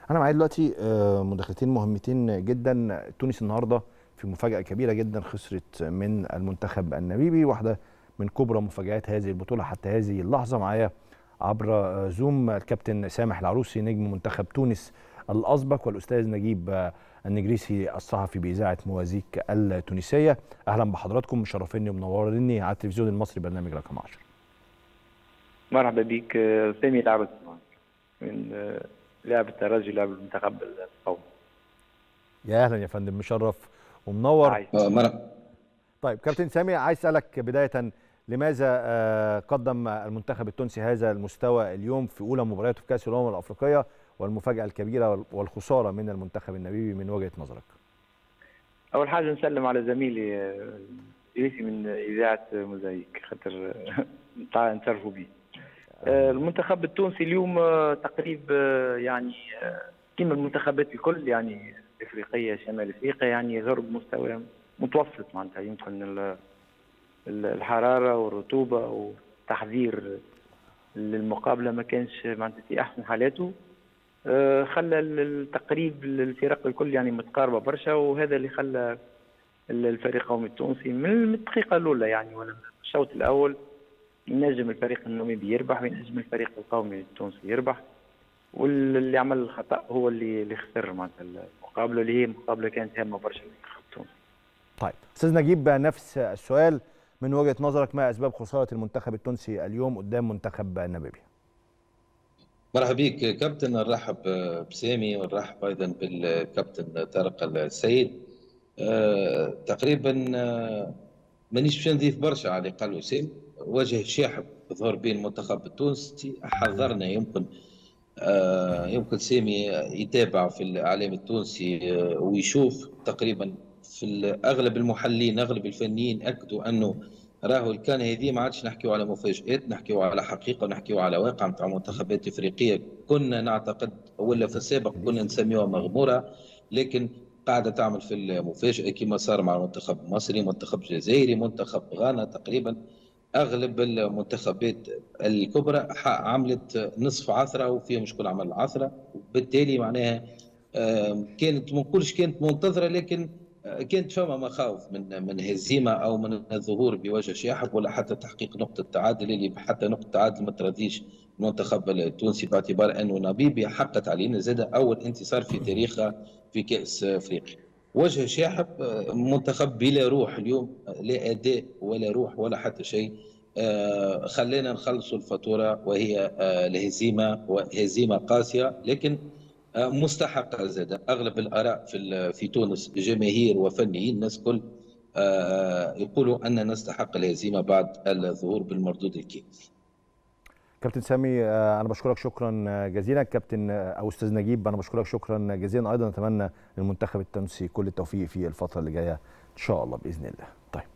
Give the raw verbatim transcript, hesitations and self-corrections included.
انا معايا دلوقتي مداخلتين مهمتين جدا. تونس النهارده في مفاجاه كبيره جدا، خسرت من المنتخب النميبي، واحده من كبرى مفاجآت هذه البطوله حتى هذه اللحظه. معايا عبر زوم الكابتن سامح العروسي نجم منتخب تونس الاسبق، والاستاذ نجيب النجريسي الصحفي باذاعه موازيك التونسيه. اهلا بحضراتكم، مشرفيني ومنوريني على التلفزيون المصري برنامج رقم عشرة. مرحبا بك. سامي العروسي من لاعب الترجي، لاعب المنتخب القومي. يا اهلا يا فندم، مشرف ومنور. مرحبا. طيب كابتن سامي، عايز اسالك بدايه، لماذا قدم المنتخب التونسي هذا المستوى اليوم في اولى مبارياته في كاس الامم الافريقيه، والمفاجاه الكبيره والخساره من المنتخب النميبي من وجهه نظرك؟ اول حاجه نسلم على زميلي الرئيسي من اذاعه موزايك، خاطر نتعرفوا به. المنتخب التونسي اليوم تقريب يعني كما المنتخبات الكل، يعني الافريقيه شمال افريقيا، يعني يظهر بمستوى متوسط. معناتها يمكن الحراره والرطوبه والتحضير للمقابله ما كانش معناتها في احسن حالاته، خلى التقريب الفرق الكل يعني متقاربه برشا، وهذا اللي خلى الفريق القومي التونسي من الدقيقه الاولى يعني ولا الشوط الاول ينجم الفريق النميبي يربح وينجم الفريق القومي التونسي يربح، واللي عمل الخطا هو اللي اللي خسر معناتها المقابله، اللي هي مقابله كانت هامه برشا للمنتخب التونسي. طيب استاذ نجيب، نفس السؤال، من وجهه نظرك ما اسباب خساره المنتخب التونسي اليوم قدام منتخب ناميبيا؟ مرحبا بك كابتن، نرحب بسامي ونرحب ايضا بالكابتن طارق السيد. أه تقريبا أه مانيش باش نضيف برشا على اللي قال وسام. وجه شاحب ظهر بين المنتخب التونسي، حذرنا يمكن آه يمكن سامي يتابع في الاعلام التونسي آه ويشوف تقريبا في اغلب المحللين اغلب الفنيين اكدوا انه راهو كان هذه ما عادش نحكيو على مفاجات، نحكيو على حقيقه ونحكيو على واقع نتاع منتخبات افريقيه كنا نعتقد ولا في السابق كنا نسميوها مغموره، لكن قاعده تعمل في المفاجاه كما صار مع المنتخب المصري، منتخب الجزائري، منتخب غانا. تقريبا اغلب المنتخبات الكبرى عملت نصف عثره وفيها مشكل عمل العثره، وبالتالي معناها كانت ما نقولش كانت منتظره، لكن كانت فما مخاوف من من هزيمه او من الظهور بوجه شاحب ولا حتى تحقيق نقطه تعادل، اللي حتى نقطه تعادل ما ترضيش المنتخب التونسي باعتبار انه ناميبيا حققت علينا زاد اول انتصار في تاريخها في كاس افريقيا. وجه شاحب منتخب بلا روح اليوم، لا اداء ولا روح ولا حتى شيء، خلينا نخلصوا الفاتوره وهي الهزيمه، وهزيمه قاسيه لكن مستحقه. زاد اغلب الاراء في في تونس جماهير وفنيين الناس كل يقولوا ان نستحق الهزيمه بعد الظهور بالمردود الكافي. كابتن سامي انا بشكرك شكرا جزيلا. كابتن او استاذ نجيب انا بشكرك شكرا جزيلا ايضا. نتمنى للمنتخب التونسي كل التوفيق في الفتره اللي جايه ان شاء الله باذن الله. طيب